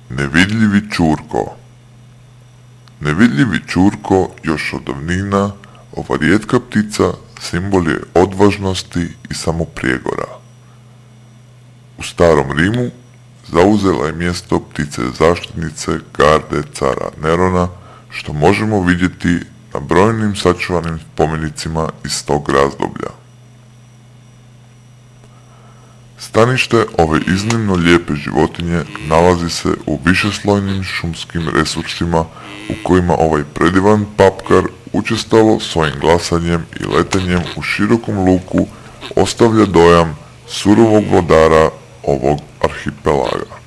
Nevidljivi Ćurko. Nevidljivi Ćurko još od davnina, ova rijetka ptica simbol je odvažnosti i samoprijegora. U starom Rimu zauzela je mjesto ptice zaštitnice garde cara Nerona, što možemo vidjeti na brojnim sačuvanim spomenicima iz tog razdoblja. Stanište ove iznimno lijepe životinje nalazi se u višeslojnim šumskim resursima u kojima ovaj predivan papkar učestalo svojim glasanjem i letanjem u širokom luku ostavlja dojam surovog vladara ovog arhipelaga.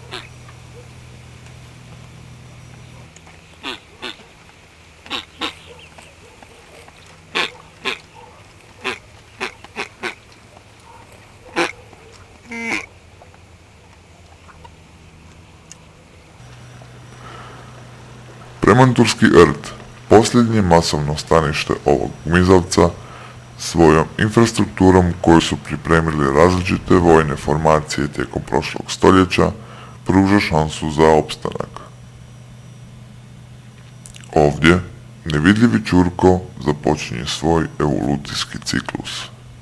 Premanturski rt, posljednje masovno stanište ovog gmizavca, svojom infrastrukturom koju su pripremili različite vojne formacije tijekom prošlog stoljeća, pruža šansu za opstanak. Ovdje nevidljivi Ćurko započinje svoj evolucijski ciklus.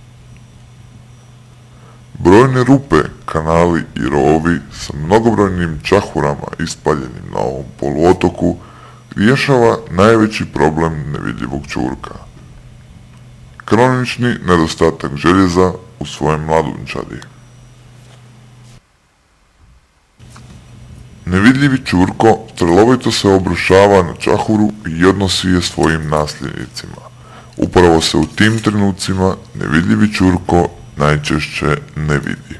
Brojne rupe, kanali i rovovi sa mnogobrojnim čahurama ispaljenim na ovom poluotoku rješava najveći problem nevidljivog Ćurka. Kronični nedostatak željeza u svojem mladunčadi. Nevidljivi Ćurko strelovito se obrušava na čahuru i odnosi je svojim nasljednicima. Upravo se u tim trenucima nevidljivi Ćurko najčešće ne vidi.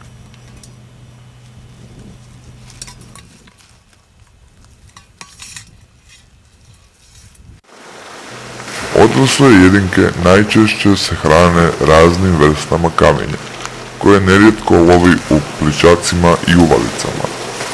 Odrasle jedinke najčešće se hrane raznim vrstama kamenja, koje nerijetko lovi u plićacima i uvalicama.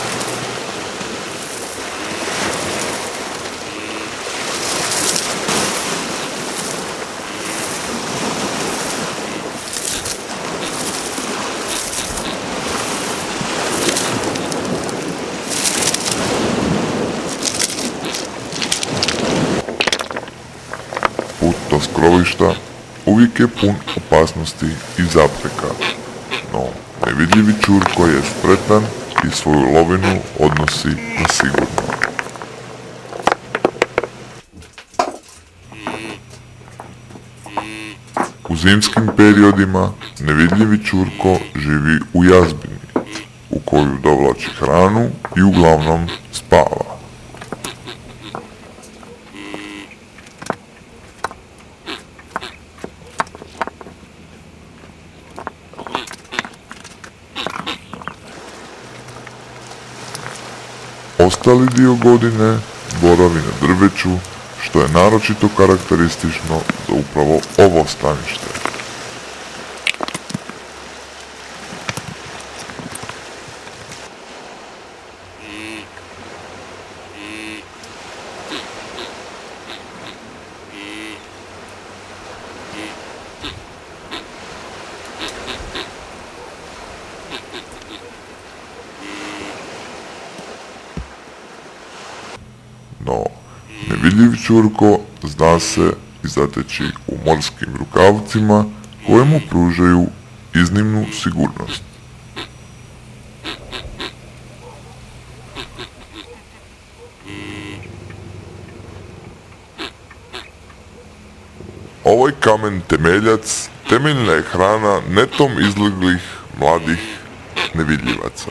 Put do skrovišta uvijek je pun opasnosti i zapreka, no nevidljivi Ćurko je spretan i svoju lovinu odnosi na sigurno. U zimskim periodima nevidljivi Ćurko živi u jazbini, u koju dovlači hranu i uglavnom spava. Ostali dio godine boravi na drveću, što je naročito karakteristično za upravo ovo stanište. No, nevidljivi Ćurko zna se i zateći u morskim rukavcima koje mu pružaju iznimnu sigurnost. Ovaj kamen temeljac temeljna je hrana netom izleglih mladih nevidljivaca.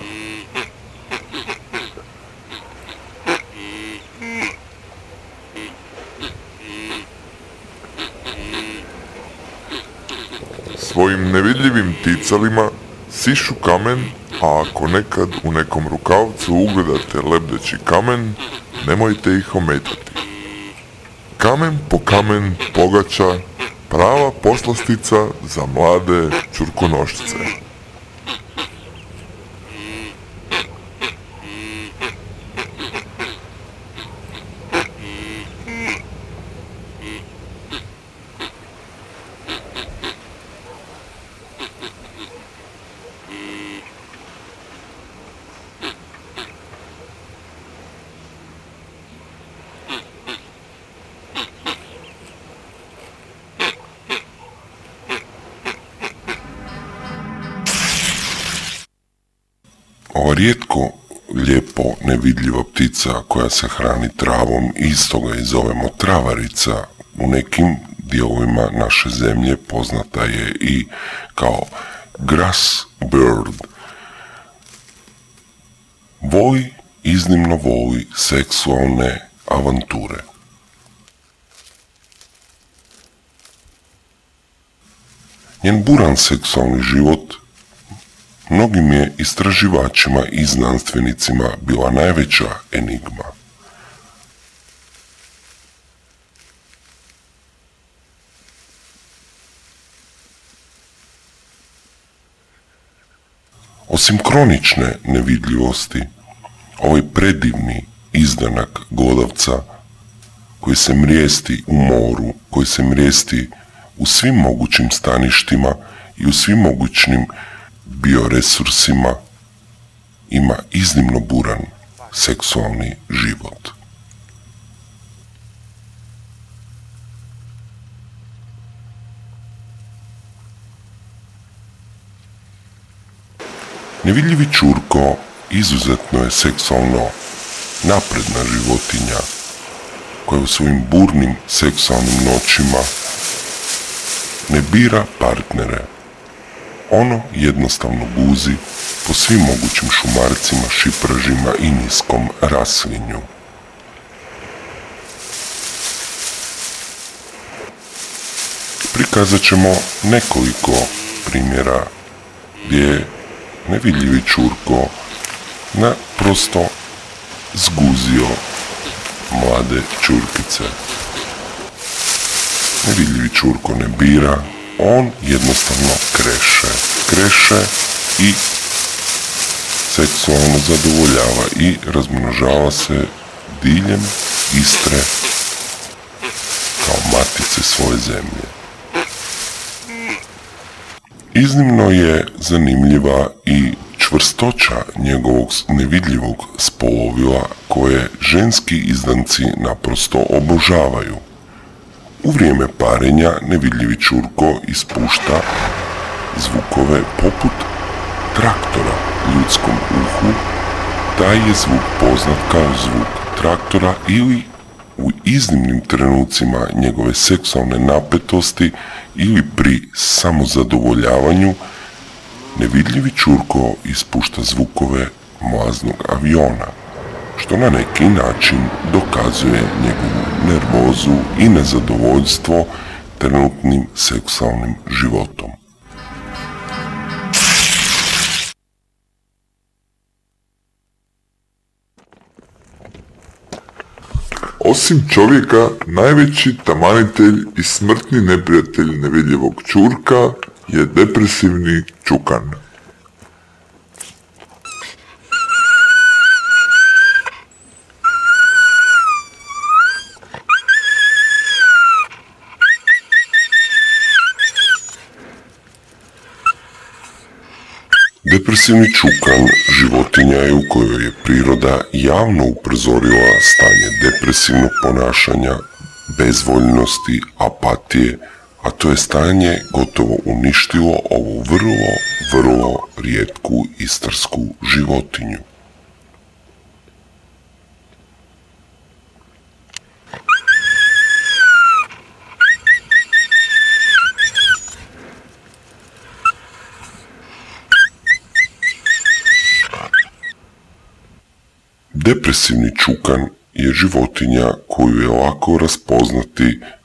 Svojim nevidljivim ticalima sišu kamen, a ako nekad u nekom rukavcu ugledate lebdeći kamen, nemojte ih ometati. Kamen po kamen pogača, prava poslastica za mlade ćurkonošce. Ova rijetko lijepo nevidljiva ptica koja se hrani travom i stoga je zovemo travarica, u nekim dijelovima naše zemlje poznata je i kao grass bird. Iznimno voli seksualne avanture. Njen buran seksualni život mnogim je istraživačima i znanstvenicima bila najveća enigma. Osim kronične nevidljivosti, ovaj predivni izdanak glodavca koji se mrijesti u moru, koji se mrijesti u svim mogućim staništima i u svim mogućim bioresursima, ima iznimno buran seksualni život. Nevidljivi čurko izuzetno je seksualno napredna životinja koja u svojim burnim seksualnim noćima ne bira partnere. Ono jednostavno guzi po svim mogućim šumarcima, šipražima i niskom raslinju. Prikazat ćemo nekoliko primjera gdje je nevidljivi čurko naprosto zguzio mlade čurkice. Nevidljivi čurko ne bira, on jednostavno kreše i seksualno zadovoljava i razmnožava se diljem Istre kao matice svoje zemlje. Iznimno je zanimljiva i čvrstoća njegovog nevidljivog spolovila koje ženski izdanci naprosto obožavaju. U vrijeme parenja nevidljivi čurko ispušta zvukove poput traktora ljudskom uhu. Taj je zvuk poznat kao zvuk traktora ili u iznimnim trenucima njegove seksualne napetosti ili pri samozadovoljavanju nevidljivi čurko ispušta zvukove mlaznog aviona, što na neki način dokazuje njegovu nervozu i nezadovoljstvo trenutnim seksualnim životom. Osim čovjeka, najveći tamanitelj i smrtni neprijatelj nevidljivog čurka je depresivni čukan. Depresivni čukan životinja je u kojoj je priroda javno upozorila stanje depresivnog ponašanja, bezvoljnosti, apatije, a to je stanje gotovo uništilo ovu vrlo rijetku istarsku životinju. Depresivni čukan je životinja koju je lako raspoznati